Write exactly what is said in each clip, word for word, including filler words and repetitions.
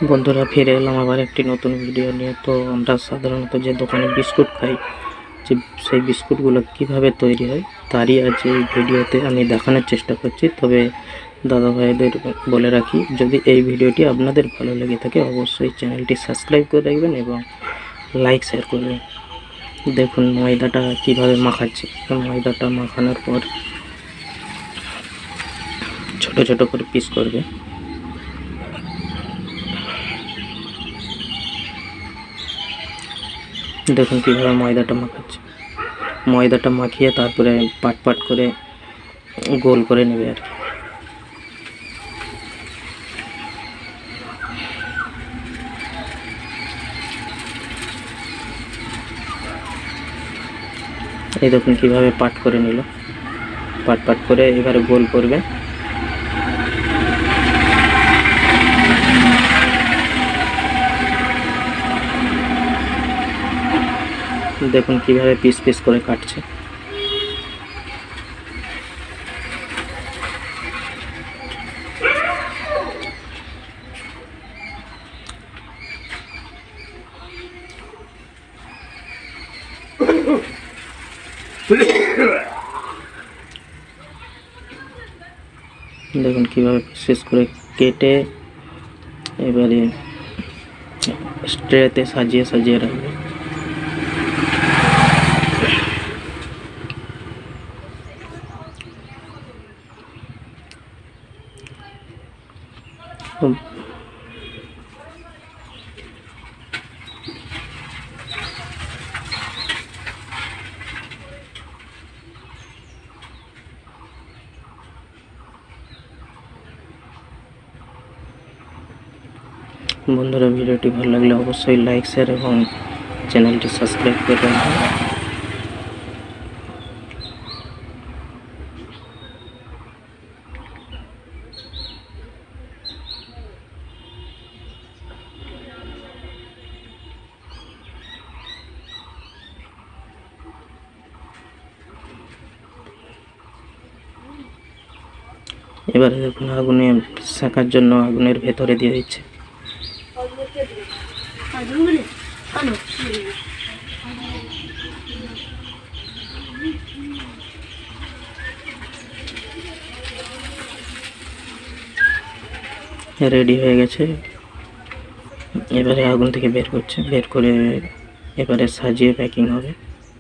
বন্ধুরা ফিরে এলাম আবার একটি নতুন ভিডিও নিয়ে। তো আমরা সাধারণত যে দোকানে বিস্কুট খাই, যে সেই বিস্কুটগুলো কিভাবে তৈরি হয় তারই আজ এই ভিডিওতে আমি দেখানোর চেষ্টা করছি। তবে দাদা ভাইদের বলে রাখি, যদি এই ভিডিওটি আপনাদের ভালো লেগে থাকে অবশ্যই চ্যানেলটি সাবস্ক্রাইব করে রাখবেন এবং লাইক শেয়ার করবেন। দেখুন ময়দাটা কিভাবে মাখাচ্ছি। ময়দাটা মাখানোর পর ছোট ছোট করে পিস করবে। দেখুন কীভাবে ময়দাটা মাখাচ্ছে। ময়দাটা মাখিয়ে তারপরে পাট পাট করে গোল করে নেবে আর কি। এই দেখুন কীভাবে পাট করে নিল। পাট পাট করে এবারে গোল করবে। দেখুন কিভাবে পিস পিস করে কাটছে। দেখুন কিভাবে পিস পিস করে কেটে এবারে ট্রেতে সাজিয়ে সাজিয়ে রাখবে। বন্ধুরা ভিডিওটি ভালো লাগলে অবশ্যই লাইক শেয়ার এবং চ্যানেলটি সাবস্ক্রাইব করবেন। এবারে দেখুন আগুনে সেকার জন্য আগুনের ভেতরে দিয়ে দিচ্ছে। রেডি হয়ে গেছে। এবারে আগুন থেকে বের করছে, বের করে এবারে সাজিয়ে প্যাকিং হবে।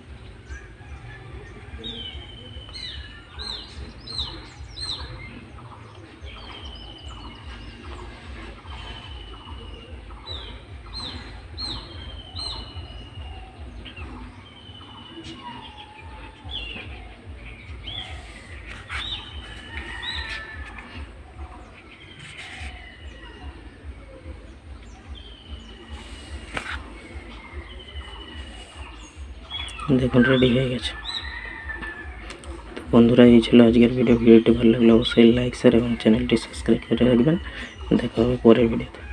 দেখুন রেডি হয়ে গেছে। বন্ধুরা এই ছিল আজকের ভিডিও। ভিডিওটি ভালো লাগলে অবশ্যই লাইক শেয়ার এবং চ্যানেলটি সাবস্ক্রাইব করে রাখবেন। দেখা হবে পরের ভিডিওতে।